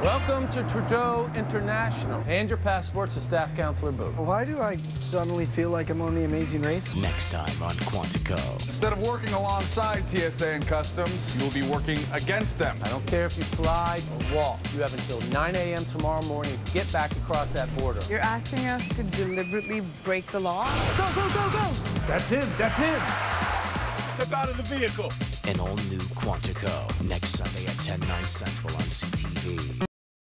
Welcome to Trudeau International. Hand your passports to Staff Counselor Booth. Why do I suddenly feel like I'm on The Amazing Race? Next time on Quantico. Instead of working alongside TSA and Customs, you'll be working against them. I don't care if you fly or walk. You have until 9 a.m. tomorrow morning to get back across that border. You're asking us to deliberately break the law? Go, go, go, go! That's him, that's him! Step out of the vehicle! An all-new Quantico. Next Sunday at 10, 9 Central on CTV.